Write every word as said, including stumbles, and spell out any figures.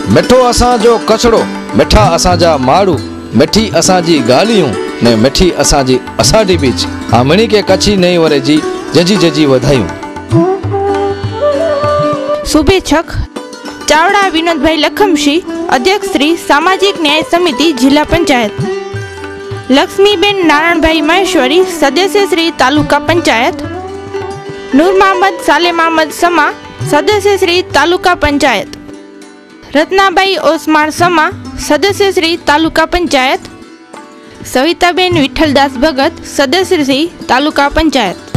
मिठो असांजो कचड़ो, मिठा असांजा माड़ू, मिठी असांजी गालियूं ने मिठी असांजी असाडी बीच। आमणी के कच्छी नहीं वरे जी जजी जजी वधायूं। शुभेच्छक चावड़ा विनोद भाई लखमशी, अध्यक्ष श्री सामाजिक न्याय समिति जिला पंचायत। लक्ष्मीबेन नारायण भाई महेश्वरी, सदस्य श्री तालुका पंचायत। नूर मोहम्मद सालेम अहमद समा, सदस्य श्री तालुका पंचायत। रत्नाबाई ओस्मार समा, सदस्य श्री तालुका पंचायत। सविताबेन विठ्ठलदास भगत, सदस्य श्री तालुका पंचायत।